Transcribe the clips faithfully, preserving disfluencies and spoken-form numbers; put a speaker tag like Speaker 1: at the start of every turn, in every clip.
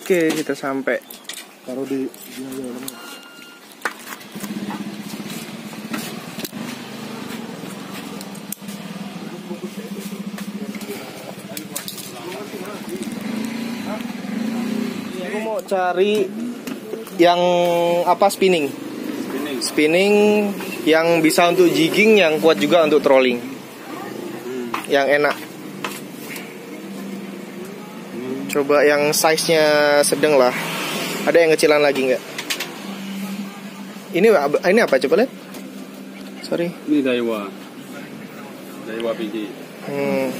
Speaker 1: Oke, kita sampai.
Speaker 2: Taruh di sini aja.
Speaker 1: Aku mau cari yang apa spinning.
Speaker 3: Spinning.
Speaker 1: Spinning yang bisa untuk jigging, yang kuat juga untuk trolling.
Speaker 3: Hmm.
Speaker 1: Yang enak.
Speaker 3: Hmm.
Speaker 1: Coba yang size-nya sedang lah. Ada yang kecilan lagi nggak? Ini ini apa coba lihat? Sorry.
Speaker 3: Ini Daiwa. Daiwa P G.
Speaker 1: Hmm.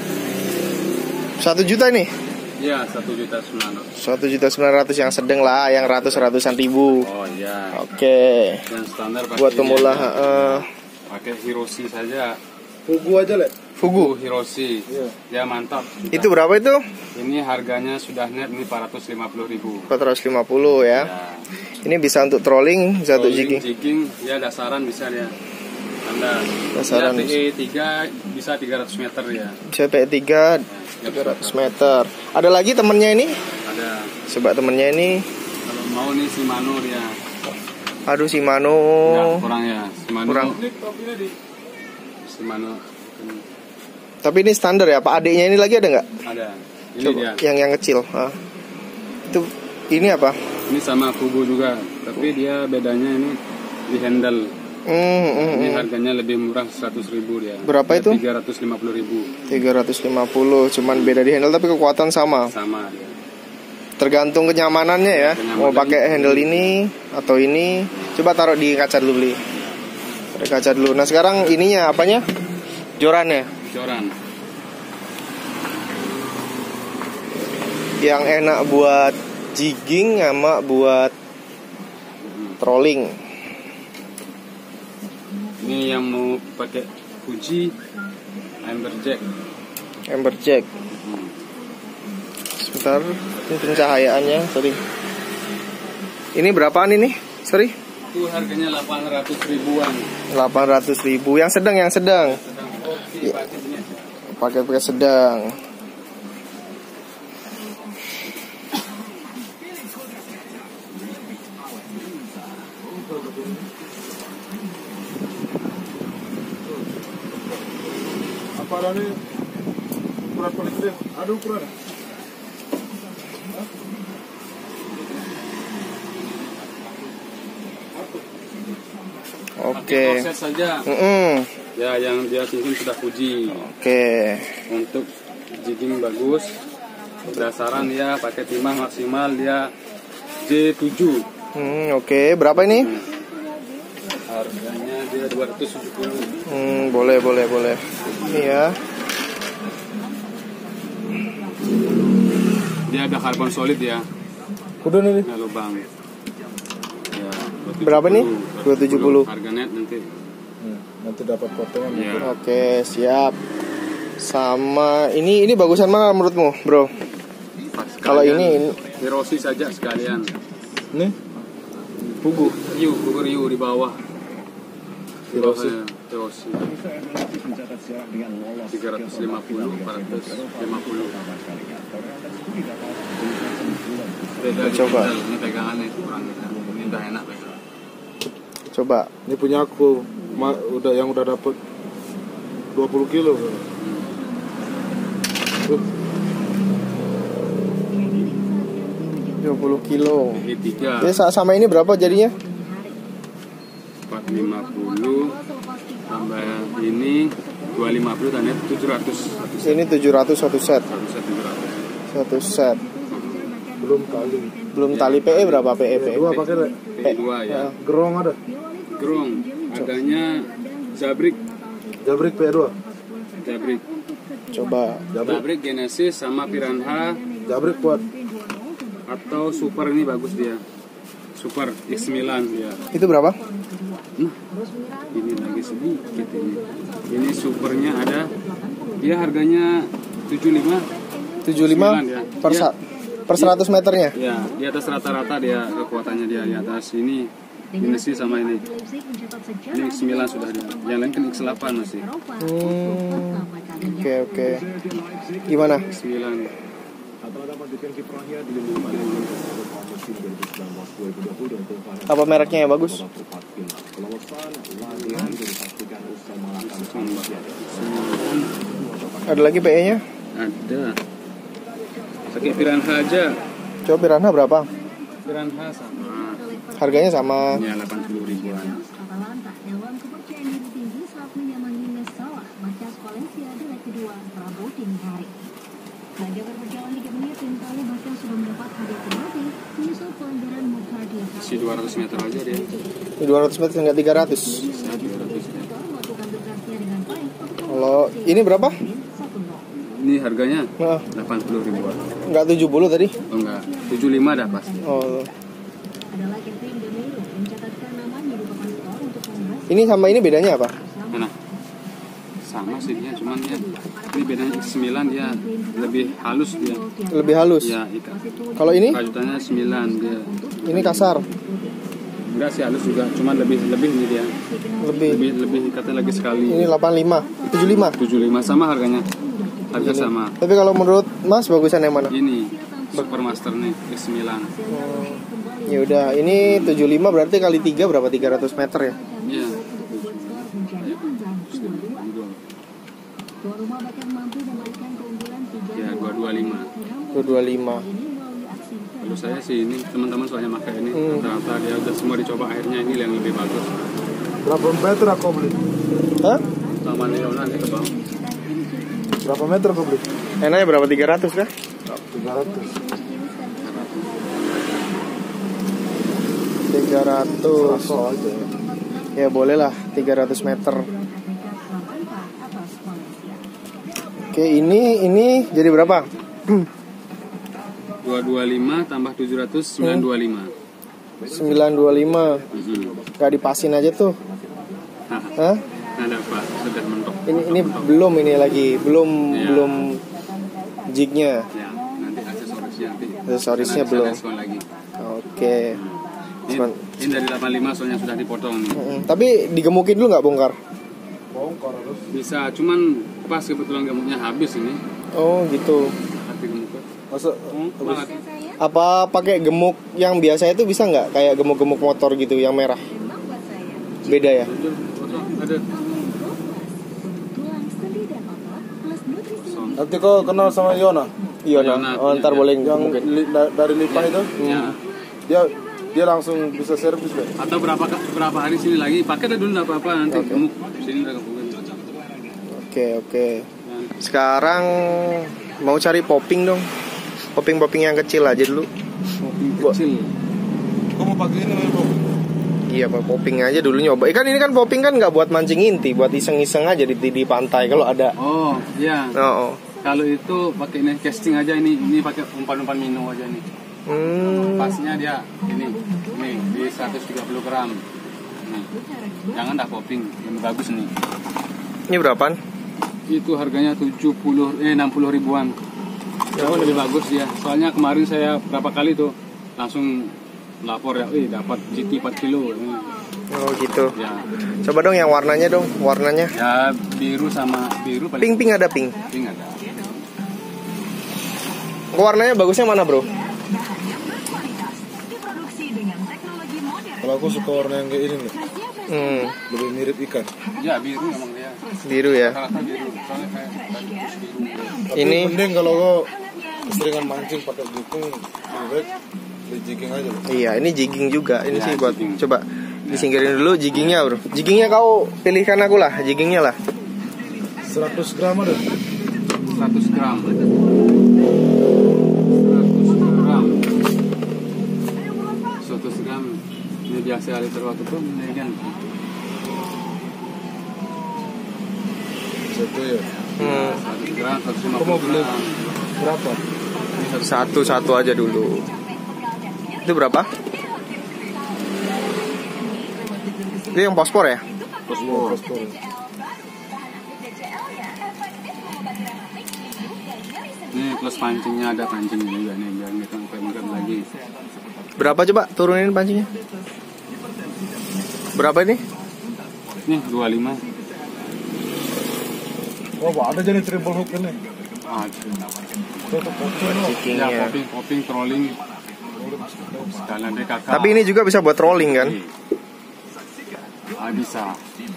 Speaker 1: Satu juta nih.
Speaker 3: Ya, satu juta sembilan ratus.
Speaker 1: Satu juta sembilan ratus yang sedang lah, yang ratus-ratusan ribu.
Speaker 3: Oh iya.
Speaker 1: Oke.
Speaker 3: Yang standar pakai
Speaker 1: Buat pemula.
Speaker 3: ini,
Speaker 1: Uh,
Speaker 3: pakai Hiroshi saja.
Speaker 2: Fugu aja, Le.
Speaker 1: Fugu.
Speaker 3: Hiroshi.
Speaker 2: Iya.
Speaker 3: Ya mantap. Sudah.
Speaker 1: Itu berapa itu?
Speaker 3: Ini harganya sudah net ini empat ratus lima puluh ribu.
Speaker 1: empat ratus lima puluh ya.
Speaker 3: Ya.
Speaker 1: Ini bisa untuk trolling, bisa untuk
Speaker 3: Trolling,
Speaker 1: jigging.
Speaker 3: jigging, ya dasaran bisa ya. Anda
Speaker 1: Dasaran
Speaker 3: ya, P E tiga bisa tiga ratus meter ya.
Speaker 1: Bisa P E tiga tiga ratus meter. Ada lagi temennya ini?
Speaker 3: Ada.
Speaker 1: Coba temennya ini.
Speaker 3: Kalau mau nih Shimano dia.
Speaker 1: Aduh Shimano.
Speaker 3: Enggak, kurang ya. Shimano.
Speaker 1: Kurang.
Speaker 3: Shimano.
Speaker 1: Tapi ini standar ya, Pak adiknya ini lagi ada nggak?
Speaker 3: Ada. Ini
Speaker 1: Coba,
Speaker 3: dia.
Speaker 1: yang yang kecil. Ah. Itu ini apa?
Speaker 3: Ini sama Fugu juga, tapi dia bedanya ini di handle.
Speaker 1: Hmm, hmm,
Speaker 3: Ini
Speaker 1: hmm.
Speaker 3: harganya lebih murah seratus ribu dia.
Speaker 1: Berapa itu?
Speaker 3: tiga ratus lima puluh ribu.
Speaker 1: tiga ratus lima puluh, cuman beda di handle tapi kekuatan sama.
Speaker 3: Sama dia.
Speaker 1: Tergantung kenyamanannya ya.
Speaker 3: Kenyamanan.
Speaker 1: Mau pakai handle ini atau ini. Coba taruh di kaca dulu beli. Taruh kaca dulu. Nah sekarang ininya apanya? Jorannya.
Speaker 3: Joran.
Speaker 1: Yang enak buat jigging sama buat trolling.
Speaker 3: Ini yang mau pakai Fuji Amberjack.
Speaker 1: Amberjack.
Speaker 3: Hmm.
Speaker 1: Sebentar, ini pencahayaannya, sorry. Ini berapaan ini? Sorry.
Speaker 3: Itu harganya delapan ratus ribuan.
Speaker 1: delapan ratus ribu. Yang sedang, yang sedang.
Speaker 3: Sedang oke
Speaker 1: Ya.
Speaker 3: paketnya.
Speaker 1: Pakai-pakai sedang.
Speaker 2: Apa ada nih? Ukuran paling gede. Ada ukuran.
Speaker 1: Oke.
Speaker 3: Proses saja.
Speaker 1: Mm-mm.
Speaker 3: Ya, yang dia simpan sudah Fuji.
Speaker 1: Oke.
Speaker 3: Untuk jigging bagus. Dasaran ya pakai timah maksimal dia J tujuh.
Speaker 1: Hmm, oke. Berapa ini?
Speaker 3: Harganya dia dua ratus tujuh puluh.
Speaker 1: Hmm, boleh, boleh, boleh. Ini ya.
Speaker 3: Dia ada karbon solid ya.
Speaker 2: Kudu nih.
Speaker 3: Ada lubang. Ya,
Speaker 1: Berapa nih? dua ratus tujuh puluh.
Speaker 3: Harga net nanti.
Speaker 2: Hmm, nanti dapat potongan.
Speaker 3: Ya.
Speaker 1: Oke, siap. Sama ini ini bagusan mana menurutmu, Bro? Kalau ini
Speaker 3: Hiroshi saja sekalian.
Speaker 2: Nih,
Speaker 3: Fugu, Ryu, Fugu Ryu di bawah. Di
Speaker 2: Hiroshi.
Speaker 3: bawahnya Hiroshi. tiga ratus lima puluh, empat ratus lima puluh. Beda di
Speaker 1: Coba.
Speaker 3: handle, ini pegangannya kurang gitu. Ini udah enak pegang.
Speaker 1: coba.
Speaker 2: ini punya aku. Ma, udah yang udah dapat dua puluh kilo. Tuh,
Speaker 1: dua puluh kilo.
Speaker 3: Ini tiga.
Speaker 1: Ya sa- sama ini berapa jadinya?
Speaker 3: empat ratus lima puluh tambah ini dua ratus lima puluh dan itu tujuh ratus.
Speaker 1: Ini tujuh ratus satu set.
Speaker 3: Satu set tujuh ratus.
Speaker 1: Satu set.
Speaker 2: belum kali.
Speaker 1: Belum tali P E berapa P E? P E?
Speaker 2: Dua pakai Le.
Speaker 3: P dua ya.
Speaker 2: Gerong ada.
Speaker 3: Grong, adanya Zabrik,
Speaker 2: Jabrik P dua.
Speaker 3: Zabrik.
Speaker 1: Coba.
Speaker 2: Jabrik.
Speaker 3: Zabrik Genesis sama Piranha
Speaker 2: Jabrik kuat.
Speaker 3: atau Super ini bagus dia. Super X sembilan dia.
Speaker 1: Itu berapa?
Speaker 3: Nah, ini lagi sedikit ini. Ini supernya ada. Dia harganya tujuh puluh lima.
Speaker 1: tujuh puluh lima
Speaker 3: sembilan ya.
Speaker 1: per
Speaker 3: Iya.
Speaker 1: sa- per seratus meternya.
Speaker 3: Ya, di atas rata-rata dia kekuatannya dia di atas ini. Genesis sama ini. Ini X sembilan sudah dia. Yang lain kan X delapan masih.
Speaker 1: Hmm. Oke, oke. Gimana?
Speaker 3: X sembilan.
Speaker 1: Apa mereknya yang bagus? Ada lagi P E-nya?
Speaker 3: Ada. Pakai Piranha aja.
Speaker 1: Coba Piranha berapa?
Speaker 3: Piranha sama.
Speaker 1: Harganya sama.
Speaker 3: Ya delapan puluh ribuan. Si dua ratus meter aja dia.
Speaker 1: Ini dua ratus meter enggak tiga ratus. Kalau ini berapa?
Speaker 3: Ini harganya
Speaker 1: Nah,
Speaker 3: delapan puluh ribuan.
Speaker 1: enggak tujuh puluh tadi?
Speaker 3: Oh enggak, tujuh puluh lima dah pasti.
Speaker 1: Oh. Ini sama ini bedanya apa?
Speaker 3: Mana? Sama sih dia, cuman dia ini bedanya X sembilan dia lebih halus dia.
Speaker 1: Lebih halus.
Speaker 3: Ya, ikat.
Speaker 1: Kalau ini?
Speaker 3: Rajutannya sembilan dia.
Speaker 1: Ini kasar.
Speaker 3: Enggak sih halus juga, cuman lebih lebih ini dia.
Speaker 1: Lebih.
Speaker 3: Lebih lebih ikatnya lagi sekali.
Speaker 1: Ini delapan puluh lima, tujuh puluh lima.
Speaker 3: tujuh puluh lima sama harganya. Harga
Speaker 1: Ini.
Speaker 3: sama.
Speaker 1: Tapi kalau menurut Mas bagusan yang mana?
Speaker 3: Ini Supermaster nih X sembilan.
Speaker 1: Oh, ya udah, ini tujuh puluh lima berarti kali tiga berapa? tiga ratus meter ya?
Speaker 3: Iya. Ya dua ratus dua puluh lima.
Speaker 1: dua ratus dua puluh lima.
Speaker 3: Kalau saya sih ini teman-teman soalnya pakai ini
Speaker 1: Hmm.
Speaker 3: rata-rata dia udah semua dicoba, akhirnya ini yang lebih bagus.
Speaker 2: Berapa meter aku beli?
Speaker 1: Hah?
Speaker 3: Sama Leona ke bawah.
Speaker 2: Berapa meter aku beli?
Speaker 1: Enaknya berapa? tiga ratus kah?
Speaker 2: tiga ratus.
Speaker 1: tiga ratus.
Speaker 2: Raso aja.
Speaker 1: Ya boleh lah, tiga ratus meter. Oke, ini ini jadi berapa?
Speaker 3: dua ratus dua puluh lima tambah tujuh ratus, sembilan ratus dua puluh lima.
Speaker 1: sembilan ratus dua puluh lima.
Speaker 3: Mhm.
Speaker 1: Gak dipasin aja tuh. Hah?
Speaker 3: Nah, dapat sudah mentok.
Speaker 1: Ini ini belum ini lagi, belum
Speaker 3: Ya.
Speaker 1: belum jignya.
Speaker 3: Ya, nanti aksesorisnya nanti.
Speaker 1: Aksesorisnya
Speaker 3: Karena
Speaker 1: belum.
Speaker 3: ada diskon lagi.
Speaker 1: Oke.
Speaker 3: Ini,
Speaker 1: Cuman-
Speaker 3: ini dari delapan puluh lima soalnya sudah dipotong nih.
Speaker 1: Mm, tapi digemukin dulu nggak bongkar?
Speaker 2: Bongkar harus.
Speaker 3: Bisa, cuman pas kebetulan gemuknya habis ini.
Speaker 1: Oh gitu.
Speaker 3: Hati gemuk.
Speaker 2: Masa
Speaker 3: Banget.
Speaker 1: Apa pakai gemuk yang biasa itu bisa nggak? Kayak gemuk-gemuk motor gitu yang merah? Beda ya?
Speaker 3: Jujur, potong, ada.
Speaker 2: nanti kau kenal sama Yona
Speaker 1: Iya
Speaker 3: Iya,
Speaker 1: nah.
Speaker 3: nah,
Speaker 1: Oh, ntar
Speaker 3: iya.
Speaker 1: boleh
Speaker 2: yang
Speaker 1: gemukin.
Speaker 2: li, da- dari Lipa itu?
Speaker 3: Ya.
Speaker 2: Dia dia langsung bisa servis deh.
Speaker 3: Atau berapa berapa hari sini lagi pakai dah dulu nggak apa-apa, nanti
Speaker 1: Oke.
Speaker 3: gemuk sini udah gemukin.
Speaker 1: Oke oke. Sekarang mau cari popping dong. Popping-popping yang kecil aja dulu. Buat-
Speaker 3: Kecil.
Speaker 2: Kau mau pakai ini Bro?
Speaker 1: Iya, Pak, popping aja dulu nyoba. Ikan ini kan popping kan nggak buat mancing inti, buat iseng-iseng aja di, di pantai kalau ada.
Speaker 3: Oh, iya.
Speaker 1: Oh, oh.
Speaker 3: Kalau itu pakai ini casting aja, ini ini pakai umpan-umpan minum aja nih.
Speaker 1: Hmm.
Speaker 3: Pasnya dia ini nih di seratus tiga puluh gram. Nih. Jangan dah popping, yang bagus nih.
Speaker 1: Ini berapaan?
Speaker 3: Itu harganya tujuh puluh eh enam puluh ribuan. Jauh lebih bagus dia. Soalnya kemarin saya berapa kali tuh langsung lapor ya, "Wih, dapat G T empat kilo." Ini.
Speaker 1: Oh gitu.
Speaker 3: Ya.
Speaker 1: Coba dong yang warnanya dong, warnanya.
Speaker 3: Ya biru sama biru paling
Speaker 1: Pink pink ada pink.
Speaker 3: pink ada.
Speaker 1: Warnanya bagusnya mana bro?
Speaker 2: Kalau aku suka warna yang kayak ini nih,
Speaker 1: Hmm,
Speaker 2: lebih mirip ikan.
Speaker 3: Ya biru emang dia.
Speaker 1: biru ya.
Speaker 3: Rata biru. Soalnya kayak biru.
Speaker 2: Tapi
Speaker 1: Ini
Speaker 2: mending kalau kau keseringan mancing pakai jikung, lebih baik beli jigging aja loh.
Speaker 1: iya, ini jigging juga. Ini
Speaker 3: Ya,
Speaker 1: sih buat
Speaker 3: jigging.
Speaker 1: coba disingkirin dulu jiggingnya bro. Jiggingnya kau pilihkan aku lah, jiggingnya lah.
Speaker 2: seratus gram ada.
Speaker 3: seratus gram. seratus gram. seratus gram. Ini biasa kali terwaktu tuh ini kan.
Speaker 2: Satu ya.
Speaker 1: Hmm,
Speaker 3: seratus gram, seratus lima
Speaker 2: Kau mau
Speaker 3: puluh
Speaker 2: beli
Speaker 3: gram.
Speaker 2: berapa?
Speaker 1: satu-satu aja dulu. Itu berapa? Itu yang pospor ya?
Speaker 2: Pospor. Pospor.
Speaker 3: Ini plus pancingnya ada pancingnya juga nih, biar nggak sampai mengkap lagi.
Speaker 1: Berapa coba turunin pancingnya? Berapa ini?
Speaker 3: Nih dua puluh lima.
Speaker 2: Oh, ada jadi triple hook ini.
Speaker 3: Ah, Ya,
Speaker 1: jiggingnya.
Speaker 3: popping, popping, trolling. Sekalian D K K.
Speaker 1: Tapi ini juga bisa buat rolling kan?
Speaker 3: Ah, bisa.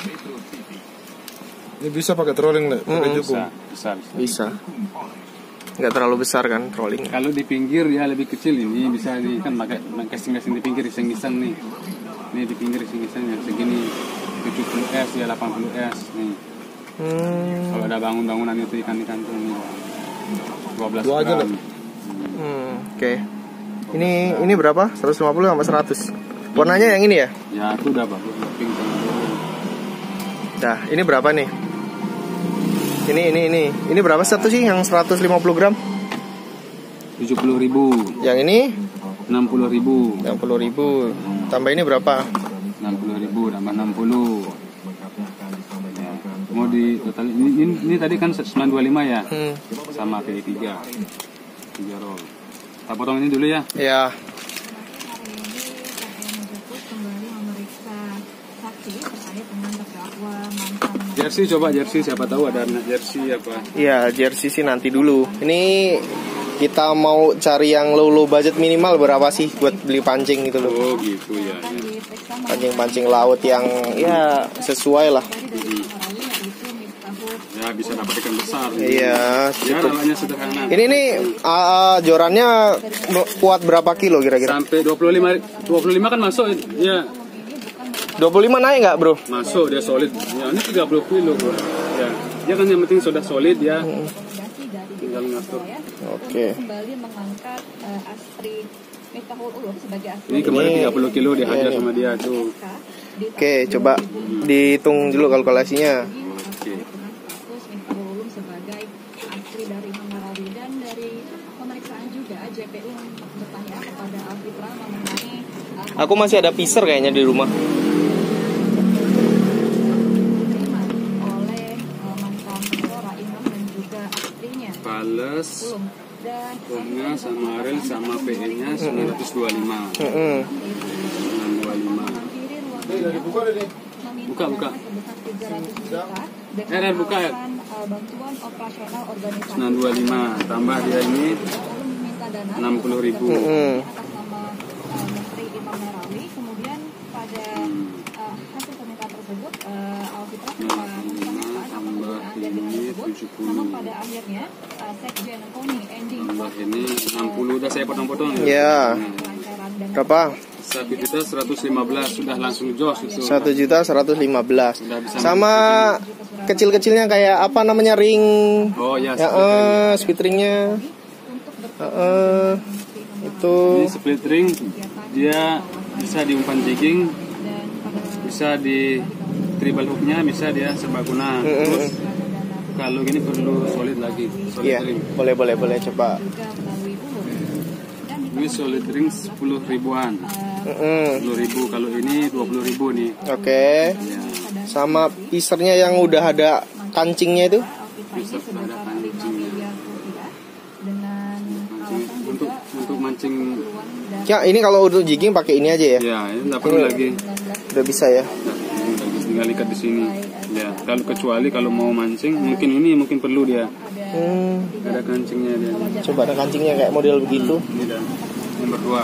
Speaker 2: Ini bisa pakai trolling nih, pakai
Speaker 1: Mm-mm.
Speaker 2: jukung.
Speaker 3: Bisa, bisa, bisa.
Speaker 1: Bisa. Nggak terlalu besar kan rolling.
Speaker 3: Kalau di pinggir ya lebih kecil, ini bisa di kan pakai casing-casing di pinggir iseng-iseng nih. Ini di pinggir iseng-iseng yang segini tujuh puluh S ya delapan puluh S nih.
Speaker 1: Hmm.
Speaker 3: Kalau ada bangun-bangunan itu ikan-ikan tuh nih. dua belas
Speaker 2: Dua aja,
Speaker 3: gram.
Speaker 2: Lek.
Speaker 1: Hmm, Oke. Ini ini berapa? seratus lima puluh sama seratus. Warnanya yang ini ya?
Speaker 3: Ya itu udah bagus, pink sama biru.
Speaker 1: Nah, ini berapa nih? Ini ini ini. Ini berapa satu sih yang seratus lima puluh gram?
Speaker 3: tujuh puluh ribu,
Speaker 1: Yang ini
Speaker 3: enam puluh ribu,
Speaker 1: enam puluh ribu. Tambah ini berapa?
Speaker 3: enam puluh ribu tambah enam puluh. Ya, mau di total ini, ini, ini tadi kan sembilan dua lima ya,
Speaker 1: Hmm.
Speaker 3: sama P tiga tiga roll. Kita potong ini dulu ya.
Speaker 1: Ya.
Speaker 4: Kembali memeriksa saksi terkait dengan terdakwa mantan
Speaker 3: Jersey coba jersey, siapa tahu ada jersey apa.
Speaker 1: Iya, jersey sih nanti dulu. Ini kita mau cari yang low low budget minimal berapa sih buat beli pancing gitu loh.
Speaker 3: Oh gitu ya. ya.
Speaker 4: diperiksa
Speaker 1: Pancing-pancing laut yang ya sesuai lah.
Speaker 3: Ya bisa dapat ikan besar.
Speaker 1: Iya,
Speaker 3: Ya
Speaker 1: cukup.
Speaker 3: namanya sederhana.
Speaker 1: Ini nih uh, jorannya kuat berapa kilo kira-kira?
Speaker 3: Sampai dua puluh lima dua puluh lima kan masuk ya.
Speaker 1: dua puluh lima naik nggak bro?
Speaker 3: Masuk dia solid. Ya ini tiga puluh kilo bro. Ya. Dia kan yang penting sudah solid ya. Tinggal ngatur.
Speaker 1: Oke.
Speaker 4: kembali mengangkat uh, Astri Miftahul Ulum sebagai Astri
Speaker 3: Ini kemarin
Speaker 1: Ini-
Speaker 3: tiga puluh kilo dihajar
Speaker 1: ini.
Speaker 3: sama dia tuh.
Speaker 4: di
Speaker 1: Oke, coba dihitung dulu kalkulasinya.
Speaker 3: Oke.
Speaker 4: status Miftahul Ulum sebagai Astri dari Mangarawi, dan dari pemeriksaan juga J P U bertanya kepada Alfitra mengenai uh,
Speaker 1: Aku masih ada piser kayaknya di rumah.
Speaker 4: diterima oleh uh, mantan Menpora Imam dan juga istrinya
Speaker 3: Pales,
Speaker 4: Ulum, dan
Speaker 3: Pomnya sama Arel sama P E-nya sembilan ratus dua puluh lima.
Speaker 1: Mm-mm.
Speaker 3: sembilan ratus dua puluh lima.
Speaker 4: menghampiri ruang
Speaker 2: Dibuka deh nih.
Speaker 3: Buka, buka.
Speaker 4: sebesar tiga ratus juta dengan
Speaker 3: Eh, Ren, buka, ya.
Speaker 4: alasan, uh, bantuan operasional organisasi
Speaker 3: sembilan ratus dua puluh lima tambah dia ini
Speaker 4: Ulum meminta dana
Speaker 3: enam puluh ribu.
Speaker 1: Mm-mm.
Speaker 4: atas nama uh, Menteri Imam Narawi. Kemudian pada uh, hasil permintaan tersebut uh, Alfitra telah mengatakan akan menggunakan dana tersebut,
Speaker 3: tujuh puluh.
Speaker 4: namun pada akhirnya uh, Sekjen Koni ending
Speaker 3: Tambah ini enam puluh udah saya potong-potong ya.
Speaker 1: Ya.
Speaker 4: kelancaran dan
Speaker 1: Berapa?
Speaker 3: satu juta seratus lima belas sudah langsung jos itu.
Speaker 1: satu juta seratus lima belas.
Speaker 3: Sudah bisa.
Speaker 1: Sama kecil-kecilnya kayak apa namanya ring.
Speaker 3: Oh ya,
Speaker 1: Ya,
Speaker 3: split ring.
Speaker 1: eh, split ringnya. Eh, itu.
Speaker 3: Ini split ring dia bisa di umpan jigging, bisa di triple hooknya, bisa dia serbaguna.
Speaker 1: Mm-mm.
Speaker 3: Terus kalau gini perlu solid lagi, solid
Speaker 1: Iya,
Speaker 3: ring.
Speaker 1: boleh boleh boleh coba.
Speaker 4: juga melalui Ulum. Dan di
Speaker 3: Ini solid ring sepuluh ribuan,
Speaker 1: Mm-mm.
Speaker 3: sepuluh ribu. Kalau ini dua puluh ribu nih.
Speaker 1: Oke.
Speaker 3: Ya,
Speaker 1: Sama pisernya yang udah ada kancingnya itu.
Speaker 3: bisa sudah ada kancingnya.
Speaker 4: dengan alasan
Speaker 3: Untuk
Speaker 4: juga
Speaker 3: untuk mancing,
Speaker 4: dan
Speaker 1: Ya, ini kalau untuk jigging pakai ini aja ya.
Speaker 3: ya ini nggak perlu
Speaker 1: Ini-
Speaker 3: lagi.
Speaker 1: Udah bisa ya.
Speaker 3: Nah, ini bagus, tinggal ikat di sini. Ya, kalau kecuali kalau mau mancing, mungkin ini mungkin perlu dia.
Speaker 1: Hmm,
Speaker 3: Ada kancingnya dia.
Speaker 1: coba ada kancingnya kayak model begitu.
Speaker 3: Ini dah nomor dua.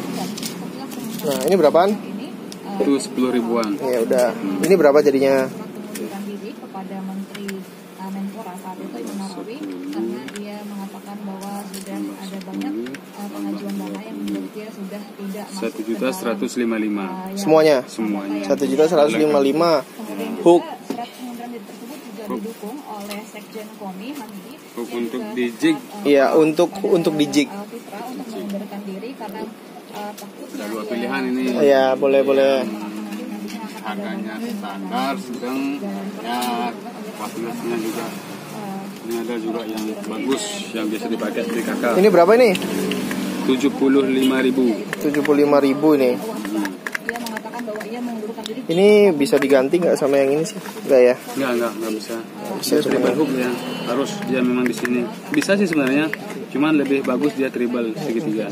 Speaker 1: Nah, ini berapaan?
Speaker 3: Itu sepuluh ribuan.
Speaker 1: Ya udah. Ini berapa jadinya?
Speaker 4: mengundurkan diri kepada Menteri uh, Menpora saat itu Imam Narawi, karena dia mengatakan bahwa sudah ada banyak uh, pengajuan dana yang menurut dia sudah tidak masuk
Speaker 3: Satu
Speaker 4: ke
Speaker 3: juta
Speaker 4: dalam,
Speaker 3: seratus lima puluh lima.
Speaker 4: uh, yang
Speaker 1: Semuanya.
Speaker 3: Semuanya.
Speaker 1: Satu juta seratus lima puluh lima.
Speaker 4: Kemudian juga
Speaker 1: Hook.
Speaker 4: surat pengunduran diri tersebut juga
Speaker 3: Hook.
Speaker 4: didukung oleh Sekjen Koni Hamidi.
Speaker 3: Hook
Speaker 4: yang
Speaker 3: untuk
Speaker 4: juga
Speaker 3: di
Speaker 4: sempat,
Speaker 3: jig.
Speaker 4: uh,
Speaker 1: Iya, untuk untuk di jig.
Speaker 4: Alfitra untuk mengundurkan diri karena uh, takutnya
Speaker 3: Ada dua
Speaker 4: dia
Speaker 3: pilihan ini.
Speaker 1: Ya, boleh boleh.
Speaker 3: Harganya standar, sedang, ya kualitasnya juga. Ini ada juga yang bagus, yang biasa dipakai di kakak.
Speaker 1: Ini berapa ini?
Speaker 3: tujuh puluh lima ribu.
Speaker 1: tujuh puluh lima ribu nih.
Speaker 4: dia mengatakan bahwa ia mengundurkan diri.
Speaker 1: Ini bisa diganti nggak sama yang ini sih? Enggak ya?
Speaker 3: Enggak, enggak, enggak bisa.
Speaker 1: Bisa,
Speaker 3: Dia
Speaker 1: cuma-
Speaker 3: triple hook ya. Harus dia memang di sini. Bisa sih sebenarnya, cuman lebih bagus dia triple segitiga.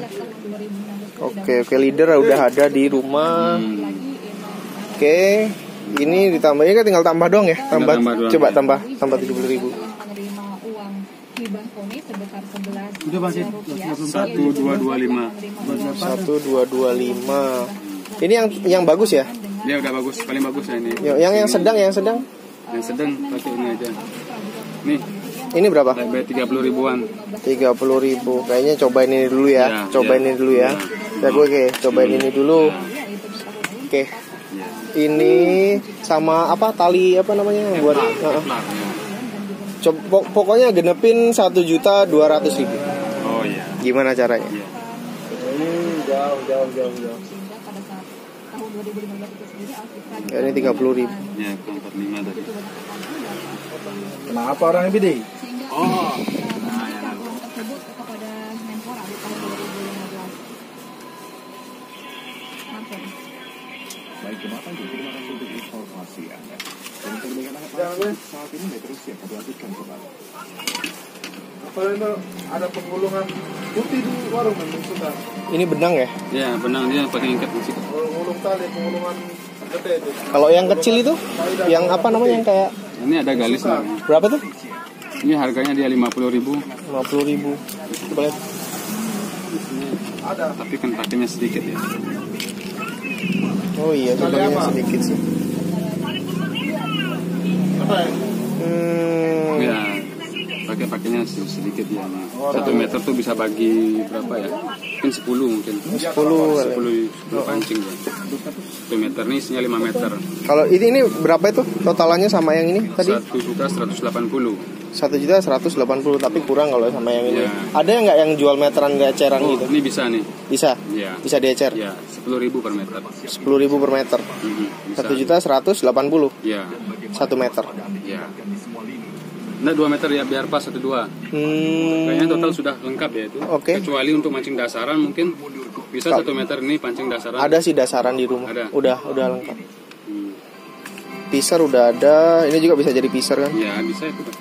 Speaker 1: Oke, oke, leader udah ada di rumah.
Speaker 3: Hmm.
Speaker 1: Oke, ini ditambahnya kan tinggal tambah dong ya? Tambah,
Speaker 3: tambah doang,
Speaker 1: coba
Speaker 3: ya.
Speaker 1: tambah, tambah tujuh puluh ribu.
Speaker 4: Menerima uang hibah koni sebesar sebelas
Speaker 3: Udah, Bang,
Speaker 4: juta rupiah.
Speaker 3: satu dua dua lima.
Speaker 1: satu dua dua lima. Ini yang yang bagus ya?
Speaker 3: Dia udah bagus, paling bagus ya ini.
Speaker 1: Yang yang, yang sedang, yang sedang.
Speaker 3: Yang sedang pakai ini aja. Nih,
Speaker 1: Ini berapa?
Speaker 3: bayar tiga puluh ribuan.
Speaker 1: tiga puluh ribu. Kayaknya cobain ini dulu ya.
Speaker 3: Ya,
Speaker 1: Cobain
Speaker 3: ya.
Speaker 1: ini dulu ya. Ya gue oke, cobain ini dulu. Oke. Ini sama apa tali apa namanya buat
Speaker 3: Kevlar,
Speaker 1: uh-uh.
Speaker 3: Kevlar, ya.
Speaker 1: Coba, pok- pokoknya genepin satu juta dua ratus ribu.
Speaker 3: Oh iya.
Speaker 1: Gimana caranya?
Speaker 3: Iya.
Speaker 2: Ini jauh jauh jauh jauh.
Speaker 4: Sehingga pada saat tahun dua ribu lima belas itu sendiri Alfitra
Speaker 1: Ya, ini tiga puluh ribu.
Speaker 3: Ya, empat puluh lima tadi.
Speaker 2: Kenapa orang yang beda?
Speaker 4: Sehingga
Speaker 3: Oh.
Speaker 4: memberikan uang tersebut kepada Menpora di tahun dua ribu lima belas. Martin.
Speaker 5: Baik, jemaah Tanjung, terima kasih untuk informasi Anda. Dan perbaikan anak
Speaker 2: Jangan, Bang.
Speaker 5: saat ini Metro siap kami lanjutkan kembali.
Speaker 2: Apa itu ada penggulungan putih di warung memang sudah.
Speaker 1: Ini benang ya?
Speaker 3: Ya, benang dia pakai ikat musik.
Speaker 2: Penggulung tali, penggulungan gede itu.
Speaker 1: Kalau yang kecil itu, yang apa namanya yang kayak
Speaker 3: Ini ada galis lah.
Speaker 1: berapa tuh?
Speaker 3: Ini harganya dia lima puluh ribu.
Speaker 1: lima puluh ribu. Coba lihat.
Speaker 2: Ada.
Speaker 3: Tapi kan pakainya sedikit ya.
Speaker 1: Oh iya, cobainnya sedikit sih.
Speaker 2: Apa ya?
Speaker 1: Hmm,
Speaker 3: Ya, pakai pakainya sedikit ya. Satu meter tuh bisa bagi berapa ya? Mungkin sepuluh mungkin.
Speaker 1: sepuluh kali.
Speaker 3: Sepuluh sepuluh pancing ya. Satu meter nih isinya lima meter.
Speaker 1: Kalau ini ini berapa itu totalannya sama yang ini tadi?
Speaker 3: Satu juta seratus delapan puluh.
Speaker 1: Satu juta seratus delapan puluh, tapi kurang kalau sama yang ini.
Speaker 3: Ya.
Speaker 1: Ada nggak yang jual meteran nggak eceran
Speaker 3: Oh,
Speaker 1: gitu?
Speaker 3: ini bisa nih.
Speaker 1: Bisa,
Speaker 3: Ya.
Speaker 1: bisa diecer.
Speaker 3: Ya, sepuluh ribu per meter.
Speaker 1: Sepuluh ribu per meter.
Speaker 3: Mhm, bisa.
Speaker 1: Satu juta seratus delapan puluh
Speaker 3: Ya,
Speaker 1: satu meter.
Speaker 3: ya. Nah, dua meter ya biar pas satu dua.
Speaker 1: Hmm,
Speaker 3: Kayaknya total sudah lengkap ya itu.
Speaker 1: Oke.
Speaker 3: Kecuali untuk mancing dasaran mungkin bisa satu meter ini pancing dasaran.
Speaker 1: ada sih dasaran di rumah.
Speaker 3: Ada.
Speaker 1: Udah, udah lengkap.
Speaker 3: Hmm.
Speaker 1: Piser udah ada. Ini juga bisa jadi piser kan?
Speaker 3: Ya bisa itu.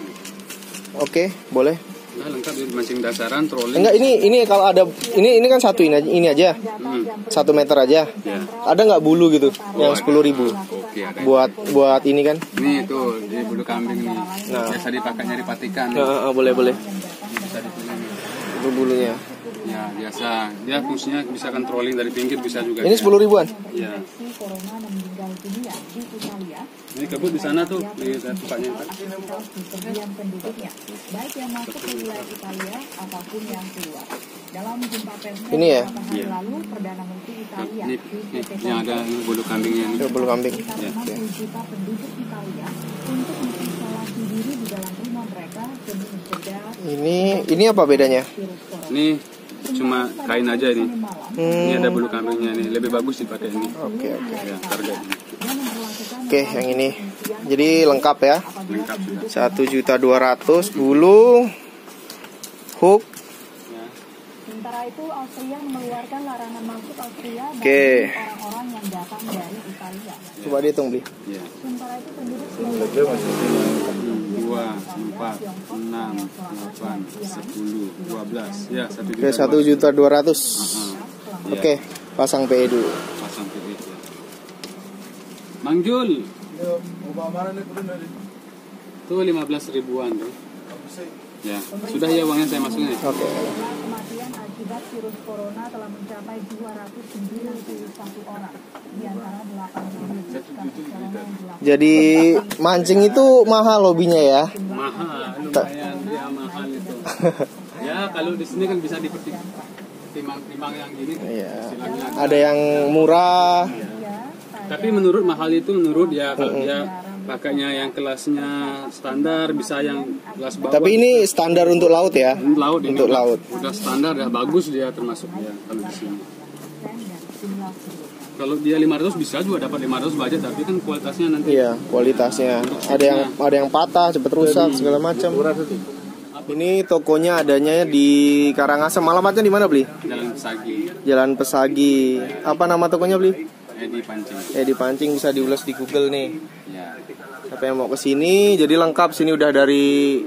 Speaker 1: Oke, boleh.
Speaker 3: Nah, lengkap ya mancing dasaran, trolling.
Speaker 1: Enggak, ini ini kalau ada ini ini kan satu ini aja, ini aja.
Speaker 3: Hmm.
Speaker 1: Satu meter aja.
Speaker 3: Ya.
Speaker 1: Ada nggak bulu gitu? Yang sepuluh ribu.
Speaker 3: Oke, ada.
Speaker 1: Buat buat ini kan?
Speaker 3: Ini tuh di bulu kambing nih.
Speaker 1: Nah.
Speaker 3: Biasa dipakai nyari patikan.
Speaker 1: Nah, ah, boleh boleh.
Speaker 3: Bisa dipilih.
Speaker 1: Itu bulunya.
Speaker 3: Ya, biasa. Dia fungsinya bisa kan trolling dari pinggir bisa juga.
Speaker 1: Ini sepuluh ribuan.
Speaker 3: Ya.
Speaker 4: Corona dan meninggal dunia di Italia.
Speaker 3: Ini kebut di sana tuh di tempatnya.
Speaker 4: Sebagian penduduknya, baik yang masuk ke wilayah Italia ataupun yang keluar. Dalam jumpa pers
Speaker 1: Ini ya?
Speaker 4: beberapa hari
Speaker 3: Iya.
Speaker 4: lalu, Perdana Menteri Italia
Speaker 3: Ini,
Speaker 4: Giuseppe
Speaker 3: ini yang ada ini bulu kambingnya nih.
Speaker 1: Itu bulu kambing.
Speaker 4: sekitar enam puluh juta penduduk Italia untuk mengisolasi diri di dalam rumah mereka demi mencegah
Speaker 1: Ini ini apa bedanya?
Speaker 4: virus corona.
Speaker 3: Ini cuma kain aja ini.
Speaker 4: Malam,
Speaker 3: Ini
Speaker 1: Hmm.
Speaker 3: ada bulu kambingnya nih. Lebih bagus dipakai ini.
Speaker 1: Oke oke.
Speaker 3: Ya, harga ini.
Speaker 4: dan memperlakukan
Speaker 1: Oke, yang ini. Jadi lengkap ya.
Speaker 3: Lengkap sudah.
Speaker 1: Satu juta dua ratus bulu, hook.
Speaker 3: Ya.
Speaker 4: sementara itu Austria mengeluarkan larangan masuk Austria
Speaker 1: Oke.
Speaker 4: bagi orang-orang yang datang dari Italia.
Speaker 1: Coba dihitung beli.
Speaker 3: Ya.
Speaker 4: Sementara itu penduduk
Speaker 3: Dua, empat, enam, delapan, sepuluh, dua belas. Ya, satu juta.
Speaker 1: Oke, satu juta dua ratus.
Speaker 3: Aha.
Speaker 1: Oke, pasang P E dulu.
Speaker 3: Pasang P E ya. Mang Jul,
Speaker 2: Yo, ubah mana nih kudu dari?
Speaker 3: tuh lima belas ribuan tuh.
Speaker 2: Apa sih?
Speaker 3: Ya, sudah ya uangnya saya masukin. ya.
Speaker 1: Oke.
Speaker 4: kematian akibat virus corona telah mencapai dua ratus sembilan puluh satu orang, di antara delapan puluh kasus corona yang dilakukan.
Speaker 1: Jadi mancing itu mahal hobinya ya.
Speaker 3: Mahal, lumayan dia mahal itu. Ya, kalau di sini kan bisa dipetik timbang-timbang yang gini.
Speaker 1: Iya.
Speaker 3: Istilahnya agak-
Speaker 1: Ada yang murah.
Speaker 3: Tapi menurut mahal itu menurut ya kalau dia pakainya yang kelasnya standar bisa yang kelas bawah.
Speaker 1: Tapi ini standar untuk laut ya.
Speaker 3: laut ini
Speaker 1: Untuk
Speaker 3: udah-
Speaker 1: laut.
Speaker 3: udah standar ya bagus dia termasuk dia kalau di sini. Kalau dia lima ratus bisa juga dapat lima ratus budget tapi kan kualitasnya nanti
Speaker 1: Iya, kualitasnya. Ada yang ada yang patah, cepet rusak segala macam. Ini tokonya adanya di Karangasem. Alamatnya di mana, Bli?
Speaker 3: jalan Pesagi
Speaker 1: Jalan Pesagi. Apa nama tokonya, Bli?
Speaker 3: eh di pancing.
Speaker 1: Eh di Pancing, bisa diulas di Google nih.
Speaker 3: Ya.
Speaker 1: Siapa yang mau ke sini, jadi lengkap. Sini udah dari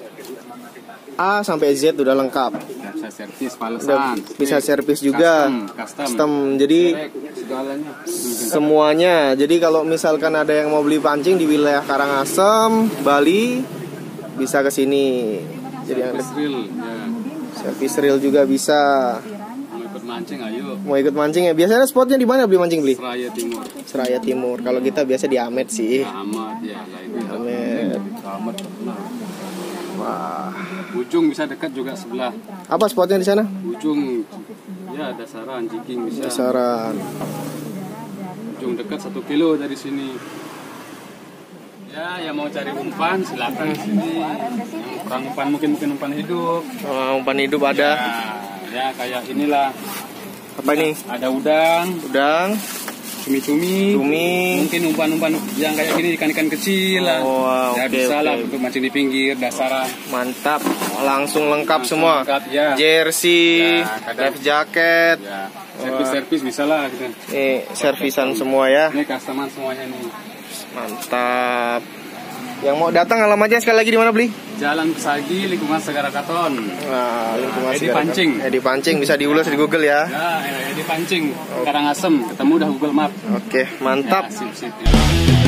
Speaker 1: A sampai Z udah lengkap.
Speaker 3: Bisa servis
Speaker 1: Udah
Speaker 3: palesan.
Speaker 1: bisa servis juga.
Speaker 3: Custom, custom.
Speaker 1: Custom. Jadi
Speaker 3: Segalanya.
Speaker 1: semuanya. Jadi kalau misalkan ada yang mau beli pancing di wilayah Karangasem, Bali, bisa ke sini. Jadi yang
Speaker 3: Service reel, ya.
Speaker 1: service reel juga bisa.
Speaker 3: Mau ikut mancing ayo.
Speaker 1: Mau ikut mancing ya? Biasanya spotnya di mana beli mancing beli?
Speaker 3: Seraya Timur.
Speaker 1: Seraya Timur. Kalau kita biasa di Amet sih.
Speaker 3: Amat ya lah itu.
Speaker 1: Amet.
Speaker 3: Amat.
Speaker 1: Wah.
Speaker 3: Ujung bisa dekat juga sebelah.
Speaker 1: Apa spotnya di sana?
Speaker 3: Ujung ya dasaran jiking bisa.
Speaker 1: Dasaran.
Speaker 3: Ujung dekat satu kilo dari sini. Ya, yang mau cari umpan silakan di sini. Yang kurang umpan mungkin mungkin umpan hidup.
Speaker 1: Oh, umpan hidup ada.
Speaker 3: Ya, ya kayak inilah.
Speaker 1: Apa ini?
Speaker 3: Ada udang,
Speaker 1: Udang,
Speaker 3: cumi-cumi,
Speaker 1: cumi.
Speaker 3: mungkin umpan-umpan yang kayak gini ikan-ikan kecil lah.
Speaker 1: Oh, wow,
Speaker 3: ya
Speaker 1: oke,
Speaker 3: bisa lah
Speaker 1: oke.
Speaker 3: untuk mancing di pinggir dasaran.
Speaker 1: Mantap. Langsung lengkap
Speaker 3: Langsung
Speaker 1: semua.
Speaker 3: lengkap, ya.
Speaker 1: Jersey,
Speaker 3: Ya, kadang-
Speaker 1: life jacket.
Speaker 3: Ya, servis-servis bisa lah gitu.
Speaker 1: Nih, servisan semua ya.
Speaker 3: Ini customer semuanya nih.
Speaker 1: Mantap. Yang mau datang alamatnya sekali lagi di mana beli?
Speaker 3: Jalan Pesagi, lingkungan Segara Katon.
Speaker 1: Nah, lingkungan
Speaker 3: Edi
Speaker 1: Segara.
Speaker 3: Pancing.
Speaker 1: Edi Pancing bisa diulas di Google ya.
Speaker 3: Ya, di pancing. Karangasem, ketemu udah Google Map.
Speaker 1: Oke, mantap.
Speaker 3: Ya, sip, sip.